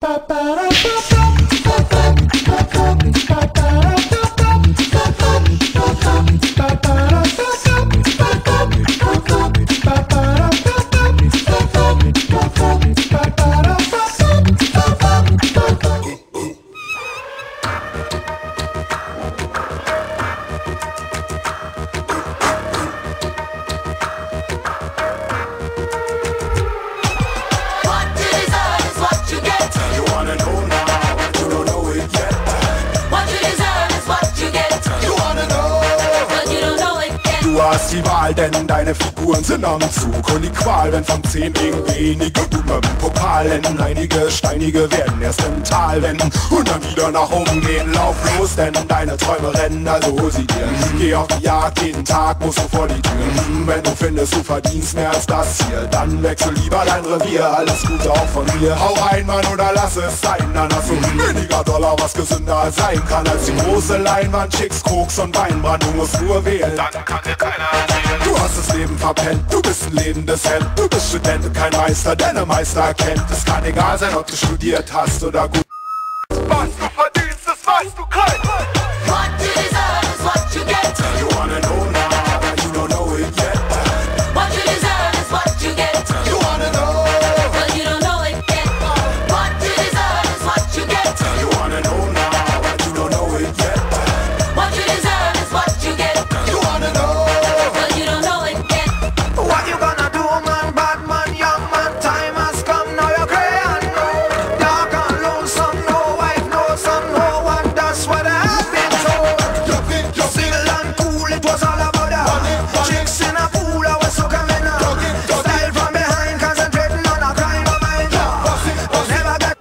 Du hast die Wahl, denn deine Figuren sind am Zug. Und die Qual, wenn von 10 gegen wenige du mit dem Pokal enden. Einige Steinige werden erst im Tal wenden und dann wieder nach oben gehen. Lauf los, denn deine Träume rennen, also hol sie dir. Geh auf die Jagd, jeden Tag musst du vor die Tür. Wenn du findest, du verdienst mehr als das hier, dann wechsel lieber dein Revier. Alles Gute auch von mir. Hau rein, Mann, oder lass es sein. Dann hast du weniger Dollar, was gesünder sein kann als die große Leinwand, Chicks, Koks und Weinbrand. Du musst nur wählen, dann kann dir keiner erzählen. Du hast das Leben verpennt, du bist ein lebendes Hemd. Du bist Student und kein Meister, denn der Meister erkennt. Es kann egal sein, ob du studiert hast oder gut. Was du verdienst, das weißt du kein. What you deserve is what you get. You wanna know now, but you don't know it yet. What you deserve is what you get. You wanna know, But you don't know it yet. What you deserve is what you get. you wanna know now, but you don't know it yet. What you deserve is what you get. You wanna know, But you don't know it yet. What you gonna do, man? Bad man, young man, time has come. Now you're gray and old, dark and lonesome. No wife, no son, no one. That's what I've been told. you think you're Single and cool, it was all about that. Chicks in a pool, I was so coming out. Style from behind, concentrating on a crime of mine. Never got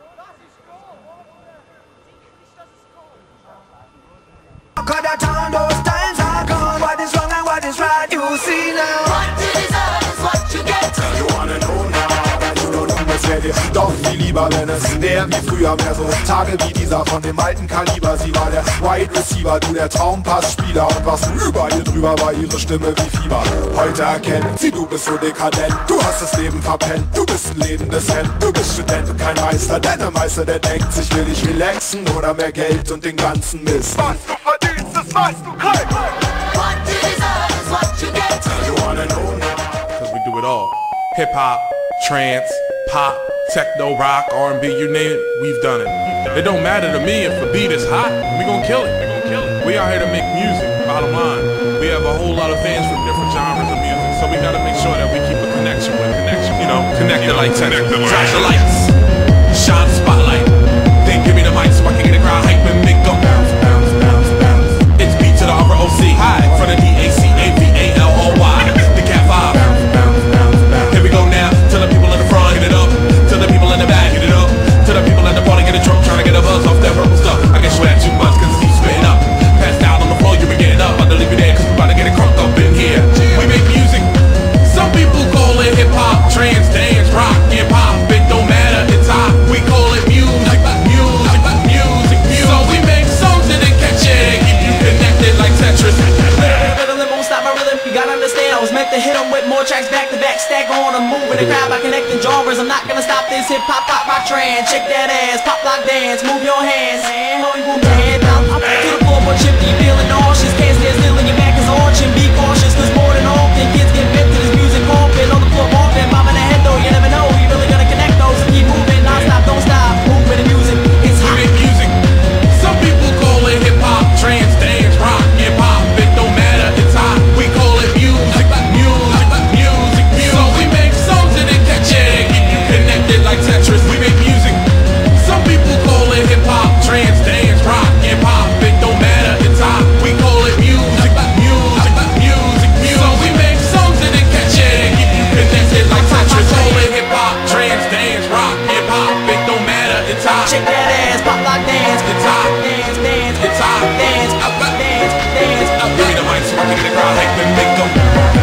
cut that down, those times are gone. What is wrong and what is right, you see now. What you deserve is what you get. You wanna know now, but you don't know, es wär dir doch viel lieber, wenn es wär wie früher, mehr so Tage wie dieser von dem alten Kaliber. Sie war der Wide Receiver, du der Traumpassspieler, und was du über ihr drüber war, ihre Stimme wie Fieber. Heute erkennt sie, du bist so dekadent, du hast das Leben verpennt, du bist ein lebendes Hemd, du bist Student und kein Meister, denn der Meister, der denkt sich, will ich relaxen oder mehr Geld und den ganzen Mist. Was du verdienst, das weißt du kein. What you deserve is what you get. You wanna know now. Cause we do it all. Hip hop, trance, pop, techno, rock, R&B, you name it, we've done it. It don't matter to me if the beat is hot, we gon' kill it. We are here to make music, bottom line. We have a whole lot of fans from different genres of music, so we gotta make sure that we keep a connection with you know, connect the lights, flash the lights, shine the spotlight, then give me the mic so I can get the crowd hype and make them bounce, bounce, bounce, bounce. It's B to the R-O-C, hi, from the D-A-C-A-V-A-L-O-Y, the Cat 5, bounce, bounce, bounce, bounce. Here we go now, to the people in the front, hit it up, to the people in the back, hit it up, to the people at the party, get a drunk, trying to get a buzz off that purple stuff. I can swear too much cause it keeps spitting up, passed out on the floor, you been getting up, about to leave you there cause we about to get it crunk up in here. We make music, some people call it hip-hop, trance, dance, rock, and pop, it don't matter, it's hot, we call it music, music, music, music. So we make songs that catch it, keep you connected like Tetris. Rhythm won't stop my rhythm, you gotta understand I was meant to hit 'em with more tracks back to back, stack on a move in the crowd by connecting genres. I'm not gonna stop this hip hop, pop, rock, trance. Shake that ass, pop, lock, dance, move your hands. Know you move your head, bounce up to the floor, but chip, you feeling nauseous. Can't stand still and your back is arching. Be cautious, cause more than often kids get bent to this music, pumping on the floor, bumping, bobbing the head though. You never know, you really gonna connect those. Keep moving, non-stop, don't stop, move with the music. It's We hot. make music, some people call it hip-hop, trance, dance, rock, and pop, it don't matter, it's hot, we call it music, music, music, music. So we make songs that catch it, keep you connected like Tetris. We make music, some people call it hip-hop, trance, dance, rock, and pop, it don't matter, it's hot, we call it music, music, music, music. So we make songs that catch it, keep you connected like Tetris. Call it hip-hop, trance, dance, rock, and pop, it don't matter, it's hot. Shake that ass, pop, lock, dance. It's hot. Dance, dance, It's hot. dance, dance, dance. Give me the mic so I can get the crowd hype and make them.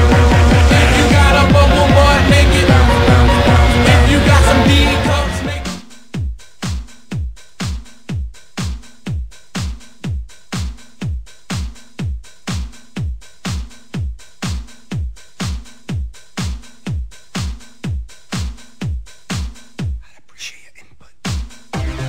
If you got a bubble boy, make it. If you got some D cups, make it. Appreciate your input.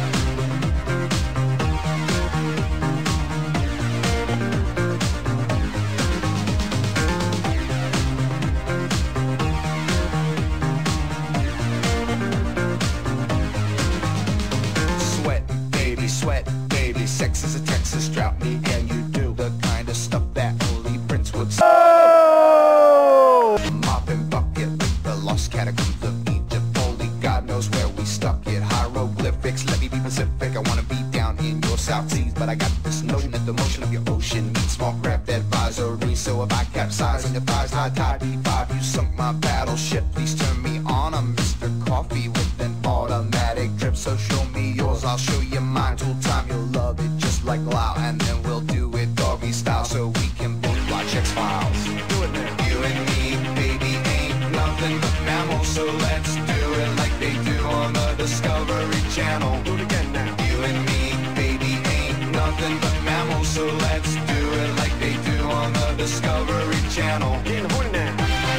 sex is a Texas drought. Me and you do the kind of stuff that only Prince would say. Mop and bucket with the lost catacombs of Egypt. Only God knows where we stuck it. Hieroglyphics, let me be Pacific. I wanna be down in your South Seas, but I got this notion that the motion of your ocean means small craft advisory. So if I capsize on your thighs, high tide D5, you sunk my battleship. Please turn me on. I'm Mr. Coffee with an automatic drip. So show me yours, I'll show you mine. Tool time, you'll love it just like Lau, and then we'll do it doggy style so we can both watch X-Files. Do it now. You and me, baby, ain't nothing but mammals, so let's do it like they do on the Discovery Channel. Do it again now. You and me, baby, ain't nothing but mammals, so let's do it like they do on the Discovery Channel. Getting horny now.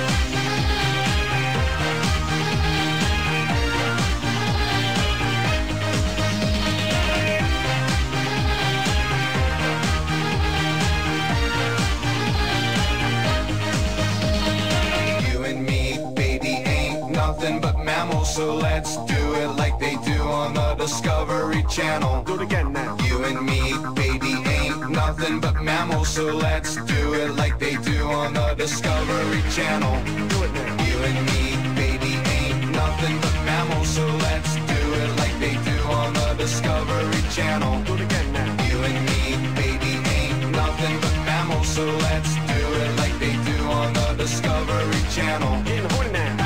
Nothing but mammals, so let's do it like they do on the Discovery Channel. Do it again now. You and me, baby, ain't nothing but mammals, so let's do it like they do on the Discovery Channel. Do it now. You and me, baby, ain't nothing but mammals, so let's do it like they do on the Discovery Channel. Do it again now. You and me, baby, ain't nothing but mammals, so let's do it like they do on the Discovery Channel. Getting horny now.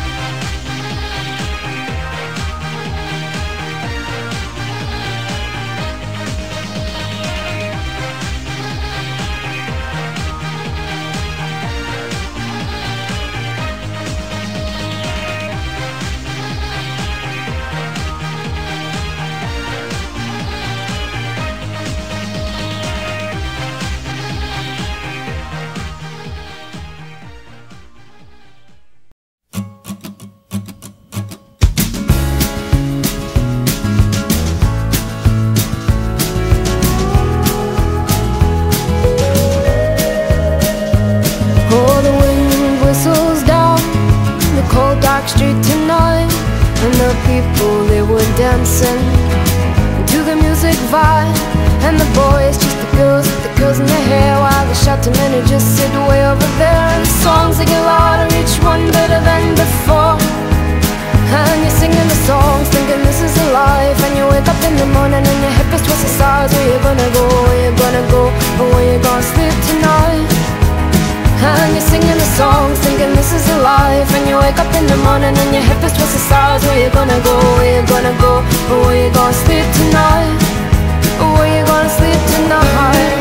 Street tonight, and the people, they were dancing to the music vibe, and the boys just the girls in their hair, while the shouting men who just sit way over there. And the songs they get louder, each one better than before, and you're singing the songs thinking this is a life, and you wake up in the morning and your hip is twisted sides. Where you gonna go, where you gonna go, or where you gonna sleep tonight? And you're singing the songs thinking this is a life, and you wake up in the morning and your hip is twisted sides. Where you gonna go, where you gonna go, or where you gonna sleep tonight, or where you gonna sleep tonight?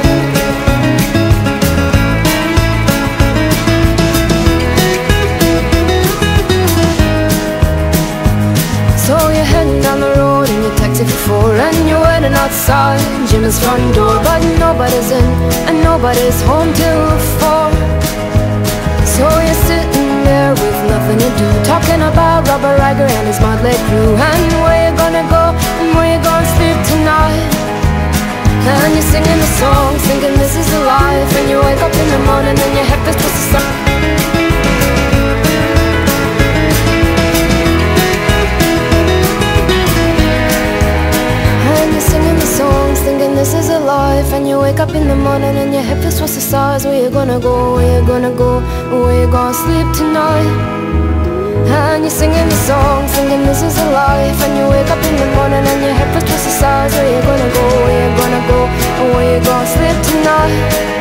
So you're heading down the road in your taxi for 4, and you're waiting outside Jimmy's front door, but nobody's in and nobody's home till 4. So you're sitting there with nothing to do, talking about Robert Riger and his motley crew, and where you gonna go and where you gonna sleep tonight. And you're singing the songs thinking this is a life, and you wake up in the morning and your hip is twisted up. And you're singing the songs thinking this is a life, and you wake up in the morning and your hip is twisted sides. Where you gonna go, where you gonna go, where you gonna sleep tonight? And you're singing the songs thinking this is a life, and you wake up in the morning and your hip is twisted sides. Where you gonna go, where you gonna go, where you gonna sleep tonight?